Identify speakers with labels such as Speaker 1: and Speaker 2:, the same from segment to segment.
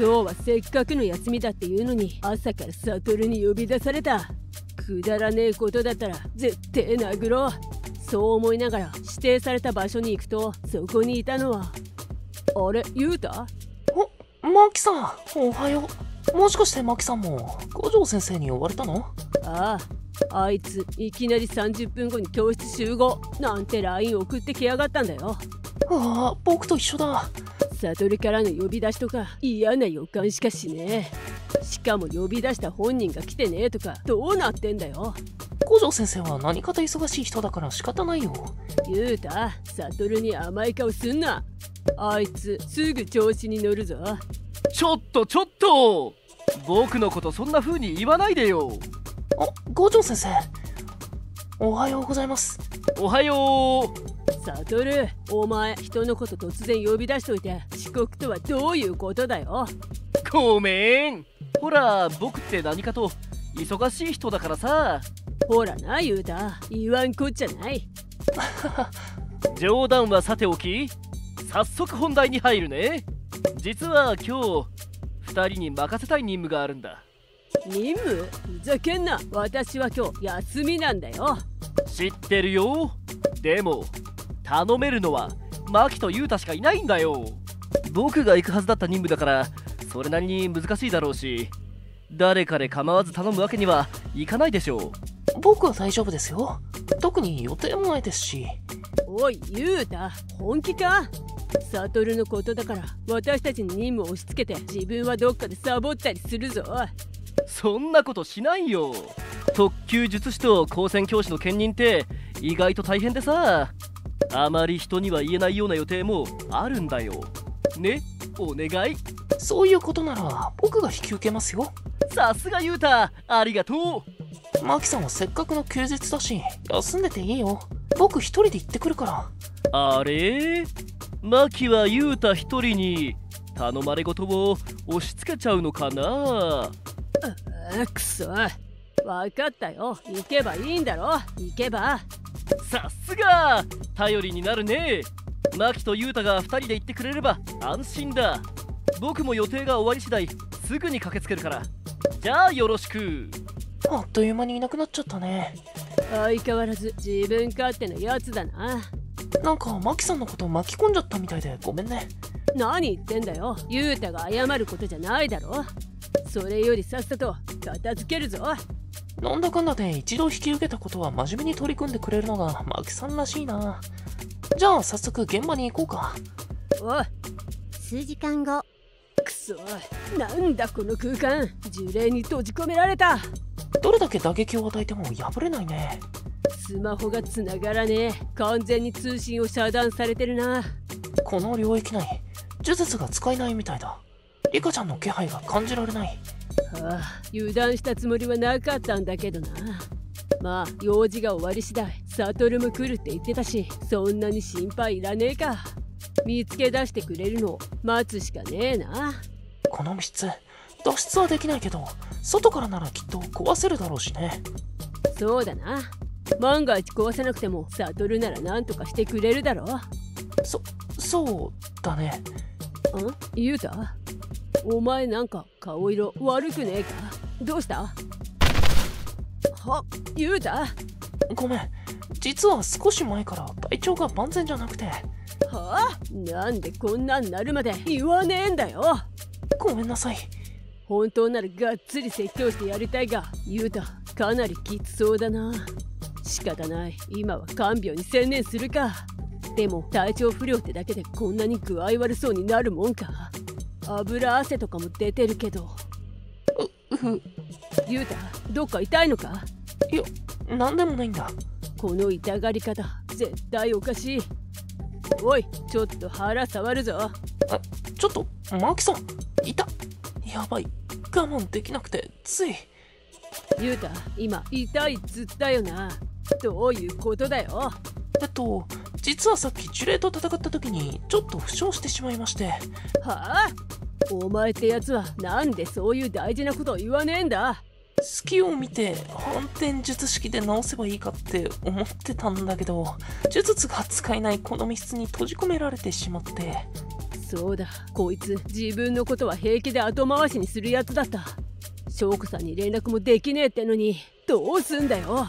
Speaker 1: 日はせっかくの休みだっていうのに朝から悟に呼び出された。くだらねえことだったら絶対殴ろう。そう思いながら指定された場所に行くと、そこにいたのは、あれ、ユウタ？
Speaker 2: マキさん、おはよう。もしかしてマキさんも五条先生に呼ばれたの？
Speaker 1: ああ、あいついきなり30分後に教室集合なんて LINE 送ってきやがったんだよ。
Speaker 2: ああ、僕と一緒だ。
Speaker 1: 悟からの呼び出しとか嫌な予感しかしねえ。しかも呼び出した本人が来てねえとかどうなってんだよ。
Speaker 2: 五条先生は何かと忙しい人だから仕方ないよ。
Speaker 1: ユウタ、悟に甘い顔すんな。あいつすぐ調子に乗るぞ。
Speaker 3: ちょっと僕のことそんな風に言わないでよ。
Speaker 2: 五条先生、おはようございます。
Speaker 3: おはよう。
Speaker 1: 悟、お前人のこと突然呼び出しといて遅刻とはどういうことだよ。
Speaker 3: ごめん。ほら、僕って何かと忙しい人だからさ。
Speaker 1: ほらなユウタ、言わんこっちゃない。
Speaker 3: 冗談はさておき、早速本題に入るね。実は今日2人に任せたい任務があるんだ。
Speaker 1: 任務？ふざけんな。私は今日休みなんだよ。
Speaker 3: 知ってるよ。でも頼めるのはマキとユウタしかいないんだよ。僕が行くはずだった任務だからそれなりに難しいだろうし、誰かで構わず頼むわけにはいかないでしょ
Speaker 2: う。僕は大丈夫ですよ。特に予定もないですし。
Speaker 1: おいユウタ、本気か？悟のことだから私たちに任務を押し付けて自分はどっかでサボったりするぞ。
Speaker 3: そんなことしないよ。特級術師と高専教師の兼任って意外と大変でさ、あまり人には言えないような予定もあるんだよ。ね、お願い。
Speaker 2: そういうことなら僕が引き受けますよ。
Speaker 3: さすがユウタ、ありがと
Speaker 2: う。マキさんはせっかくの休日だし休んでていいよ。僕一人で行ってくるから。
Speaker 3: あれ？マキはユウタ一人に頼まれ事を押し付けちゃうのかな。
Speaker 1: くそ、分かったよ。行けばいいんだろ。行けば。
Speaker 3: さすが頼りになるね。マキとユウタが2人で行ってくれれば安心だ。僕も予定が終わり次第すぐに駆けつけるから。じゃあよろしく。
Speaker 2: あっという間にいなくなっちゃったね。
Speaker 1: 相変わらず自分勝手なやつだな。
Speaker 2: なんかマキさんのこと巻き込んじゃったみたいでごめんね。
Speaker 1: 何言ってんだよ。ユウタが謝ることじゃないだろ。それよりさっさと片付けるぞ。
Speaker 2: なんだかんだで一度引き受けたことは真面目に取り組んでくれるのがマキさんらしいな。じゃあ早速現場に行こうか。
Speaker 1: おい。
Speaker 4: 数時間後。
Speaker 1: くそ、なんだこの空間。呪霊に閉じ込められた。
Speaker 2: どれだけ打撃を与えても破れないね。
Speaker 1: スマホが繋がらねえ。完全に通信を遮断されてるな。
Speaker 2: この領域内呪術が使えないみたいだ。リカちゃんの気配が感じられない。
Speaker 1: はあ、油断したつもりはなかったんだけどな。まあ用事が終わり次第悟も来るって言ってたし、そんなに心配いらねえか。見つけ出してくれるのを待つしかねえな。
Speaker 2: この密室脱出はできないけど外からならきっと壊せるだろうしね。
Speaker 1: そうだな。万が一壊せなくても悟なら何とかしてくれるだろ。
Speaker 2: そうだね。
Speaker 1: ユウタ、お前なんか顔色悪くねえか？どうした？ユウタ？
Speaker 2: ごめん、実は少し前から体調が万全じゃなくて。
Speaker 1: なんでこんなんなるまで言わねえんだよ。
Speaker 2: ごめんなさい。
Speaker 1: 本当ならがっつり説教してやりたいが、ユウタかなりきつそうだな。仕方ない、今は看病に専念するか。でも体調不良ってだけでこんなに具合悪そうになるもんか。油汗とかも出てるけど。ユウタ、どっか痛いのか？
Speaker 2: いや、なんでもないんだ。
Speaker 1: この痛がり方絶対おかしい。おい、ちょっと腹触るぞ。
Speaker 2: ちょっとマキさん、痛っ。やばい、我慢できなくてつい。
Speaker 1: ユウタ、今痛いっつったよな。どういうことだよ。
Speaker 2: 実はさっき呪霊と戦った時にちょっと負傷してしまいまして。
Speaker 1: はあ？お前ってやつはなんでそういう大事なことを言わねえんだ。
Speaker 2: 隙を見て反転術式で直せばいいかって思ってたんだけど、呪術が使えないこの密室に閉じ込められてしまって。
Speaker 1: そうだ、こいつ自分のことは平気で後回しにするやつだった。翔子さんに連絡もできねえってのにどうすんだよ。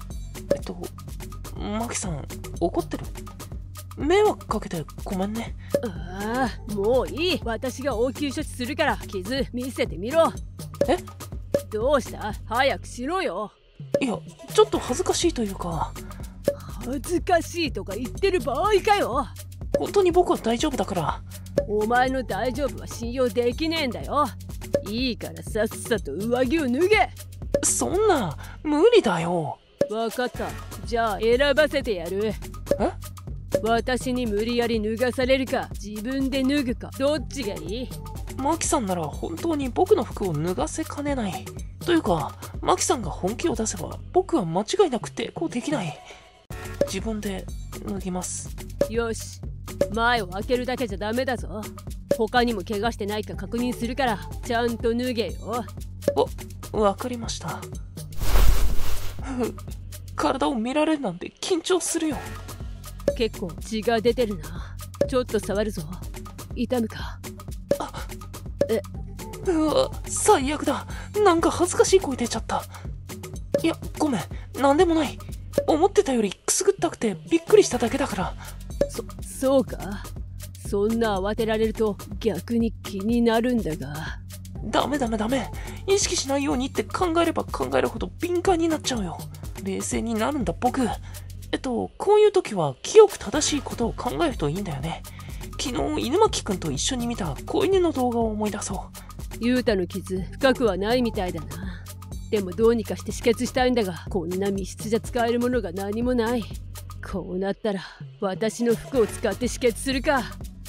Speaker 2: マキさん怒ってる？迷惑かけてごめんね。
Speaker 1: ああ、もういい。私が応急処置するから傷見せてみろ。
Speaker 2: え？
Speaker 1: どうした？早くしろよ。
Speaker 2: いや、ちょっと恥ずかしいというか。
Speaker 1: 恥ずかしいとか言ってる場合かよ。
Speaker 2: 本当に僕は大丈夫だから。
Speaker 1: お前の大丈夫は信用できねえんだよ。いいからさっさと上着を脱げ。
Speaker 2: そんな無理だよ。
Speaker 1: わかった。じゃあ選ばせてやる。
Speaker 2: え？
Speaker 1: 私に無理やり脱がされるか自分で脱ぐかどっちがいい？
Speaker 2: マキさんなら本当に僕の服を脱がせかねない。というか、マキさんが本気を出せば僕は間違いなく抵抗できない。自分で脱ぎます。
Speaker 1: よし、前を開けるだけじゃダメだぞ。他にも怪我してないか確認するからちゃんと脱げよ。
Speaker 2: わかりました。体を見られるなんて緊張するよ。
Speaker 1: 結構血が出てるな。ちょっと触るぞ。痛むか？
Speaker 2: うわ、最悪だ。なんか恥ずかしい声出ちゃった。いや、ごめん、なんでもない。思ってたよりくすぐったくてびっくりしただけだから。
Speaker 1: そうか。そんな慌てられると逆に気になるんだが。
Speaker 2: ダメ。意識しないようにって考えれば考えるほど敏感になっちゃうよ。冷静になるんだ僕。こういう時は清く正しいことを考えるといいんだよね。昨日犬巻くんと一緒に見た子犬の動画を思い出そう。
Speaker 1: ユータの傷深くはないみたいだな。でもどうにかして止血したいんだが、こんな密室じゃ使えるものが何もない。こうなったら私の服を使って止血するか。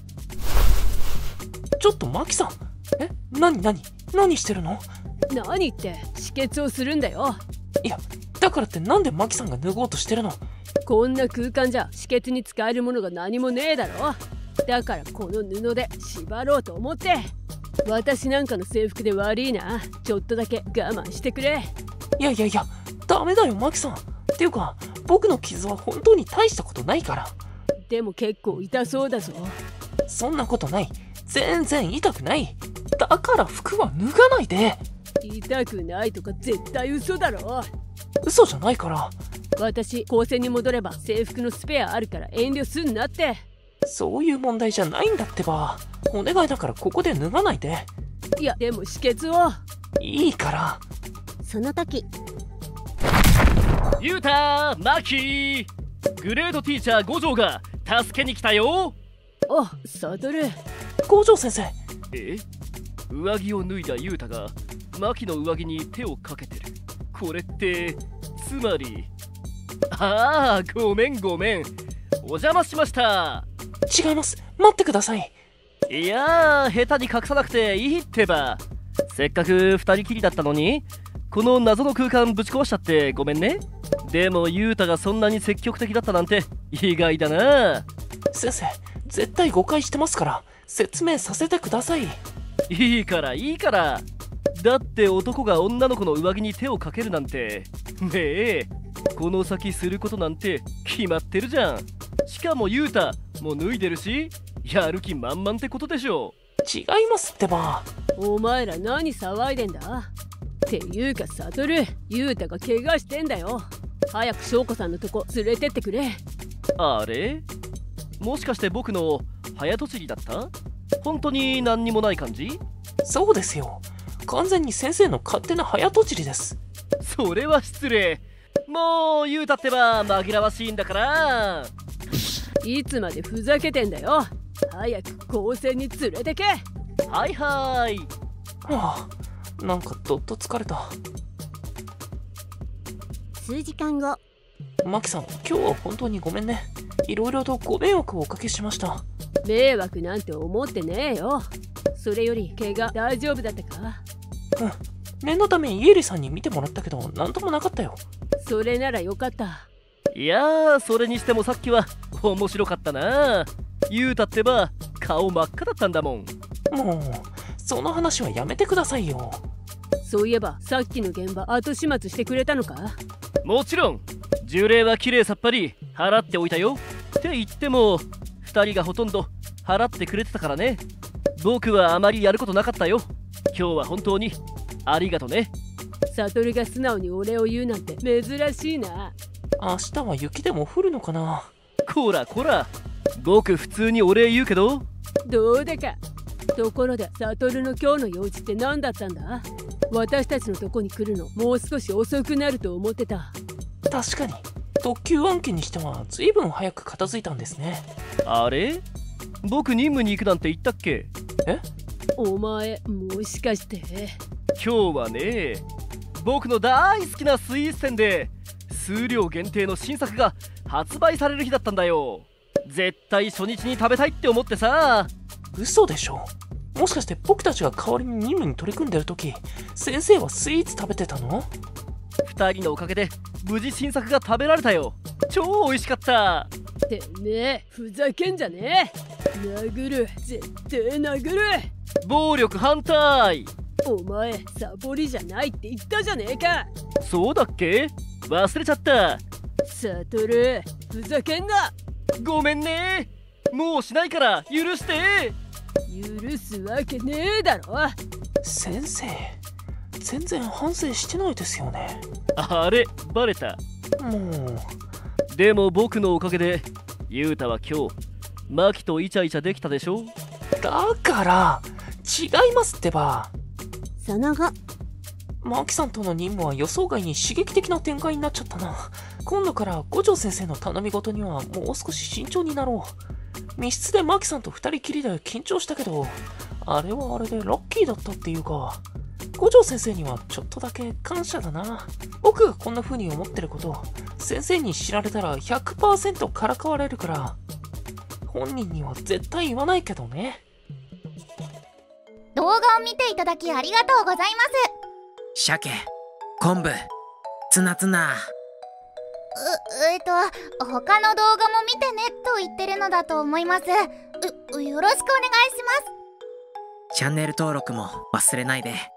Speaker 2: ちょっとマキさん、何してるの？
Speaker 1: 何って止血をするんだよ。
Speaker 2: いや、だからってなんでマキさんが脱ごうとしてるの？
Speaker 1: こんな空間じゃ止血に使えるものが何もねえだろ。だからこの布で縛ろうと思って。私なんかの制服で悪いな。ちょっとだけ我慢してくれ。
Speaker 2: いや、ダメだよマキさん。っていうか、僕の傷は本当に大したことないから。
Speaker 1: でも結構痛そうだぞ。
Speaker 2: そんなことない。全然痛くない。だから服は脱がないで。
Speaker 1: 痛くないとか絶対嘘だろ。
Speaker 2: 嘘じゃないから。
Speaker 1: 私高専に戻れば制服のスペアあるから遠慮すんなって。
Speaker 2: そういう問題じゃないんだってば。お願いだからここで脱がないで。
Speaker 1: いや、でも止血を。
Speaker 2: いいから。
Speaker 4: その時、
Speaker 3: ユータ、マキ、グレードティーチャー五条が助けに来たよ。
Speaker 1: サドル。
Speaker 2: 五条先生。
Speaker 3: 上着を脱いだユータがマキの上着に手をかけてる。これってつまり、ごめんお邪魔しました。
Speaker 2: 違います、待ってください。
Speaker 3: いやー、下手に隠さなくていいってば。せっかく二人きりだったのにこの謎の空間ぶち壊しちゃってごめんね。でもユータがそんなに積極的だったなんて意外だな。
Speaker 2: 先生、絶対誤解してますから説明させてください。
Speaker 3: いいからだって男が女の子の上着に手をかけるなんてねえ、この先することなんて決まってるじゃん。しかもユータもう脱いでるしやる気満々ってことでしょ。
Speaker 2: 違いますってば。
Speaker 1: お前ら何騒いでんだっていうかサトル、ユータが怪我してんだよ。早く翔子さんのとこ連れてってくれ。
Speaker 3: あれ、もしかして僕の早とちりだった？本当に何にもない感じ？
Speaker 2: そうですよ、完全に先生の勝手な早とちりです。
Speaker 3: それは失礼。もうユータってば紛らわしいんだから。
Speaker 1: いつまでふざけてんだよ。早く高専に連れてけ。
Speaker 3: はいはい。
Speaker 2: なんかどっと疲れた。
Speaker 4: 数時間後、
Speaker 2: マキさん、今日は本当にごめんね。いろいろとご迷惑をおかけしました。
Speaker 1: 迷惑なんて思ってねえよ。それより怪我大丈夫だったか？
Speaker 2: 念のためイエリさんに見てもらったけどなんともなかったよ。
Speaker 1: それならよかった。
Speaker 3: いやー、それにしてもさっきは面白かったな。ユータってば顔真っ赤だったんだもん。
Speaker 2: もうその話はやめてくださいよ。
Speaker 1: そういえばさっきの現場後始末してくれたのか？
Speaker 3: もちろん呪霊はきれいさっぱり払っておいたよ。って言っても2人がほとんど払ってくれてたからね。僕はあまりやることなかったよ。今日は本当にありがとね。
Speaker 1: サトルが素直にお礼を言うなんて珍しいな。
Speaker 2: 明日は雪でも降るのかな。
Speaker 3: こらこら、僕普通にお礼言うけど。
Speaker 1: どうだか。ところでサトルの今日の用事って何だったんだ？私たちのとこに来るのもう少し遅くなると思ってた。
Speaker 2: 確かに特急案件にしては随分早く片付いたんですね。
Speaker 3: あれ、僕任務に行くなんて言ったっけ？
Speaker 2: え？
Speaker 1: お前もしかして。
Speaker 3: 今日はね、僕の大好きなスイーツ店で数量限定の新作が発売される日だったんだよ。絶対初日に食べたいって思ってさ。
Speaker 2: 嘘でしょ。もしかして僕たちが代わりに任務に取り組んでる時、先生はスイーツ食べてたの
Speaker 3: ？2人のおかげで無事新作が食べられたよ。超美味しかった。
Speaker 1: てめえふざけんじゃねえ。殴る、絶対殴る。
Speaker 3: 暴力反対。
Speaker 1: お前サボりじゃないって言ったじゃねえか。
Speaker 3: そうだっけ？忘れちゃった。
Speaker 1: サトル、ふざけんな。
Speaker 3: ごめんね。もうしないから許して。
Speaker 1: 許すわけねえだろ。
Speaker 2: 先生、全然反省してないですよね。
Speaker 3: あれ、バレた。
Speaker 2: もう。
Speaker 3: でも僕のおかげでユウタは今日マキとイチャイチャできたでしょ。
Speaker 2: だから違いますってば。
Speaker 4: その後、
Speaker 2: マキさんとの任務は予想外に刺激的な展開になっちゃったな。今度から五条先生の頼み事にはもう少し慎重になろう。密室でマキさんと二人きりで緊張したけど、あれはあれでラッキーだったっていうか、五条先生にはちょっとだけ感謝だな。僕がこんな風に思ってること先生に知られたら 100% からかわれるから、本人には絶対言わないけどね。
Speaker 5: 動画を見ていただきありがとうございます。
Speaker 6: 鮭、昆布、ツナツナ。
Speaker 5: 他の動画も見てねと言ってるのだと思います。よろしくお願いします。
Speaker 6: チャンネル登録も忘れないで。